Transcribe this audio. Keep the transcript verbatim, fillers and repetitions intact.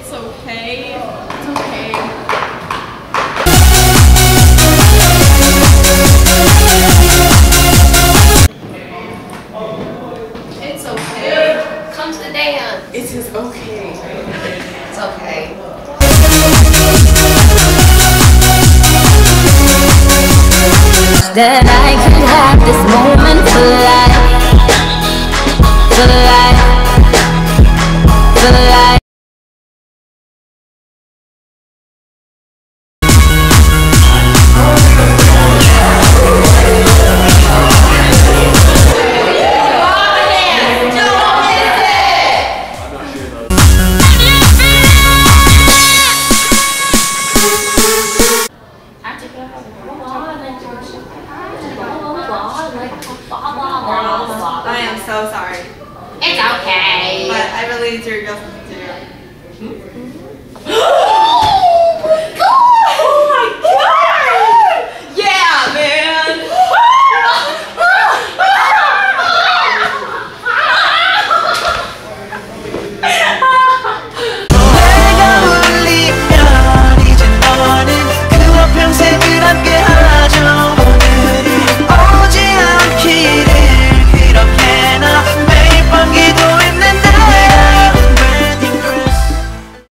It's okay. It's okay. It's okay. Come to the dance. It is okay. It's okay. That I could have this moment for life, for life, for life. I am so sorry. It's okay. But I really need your girls to do.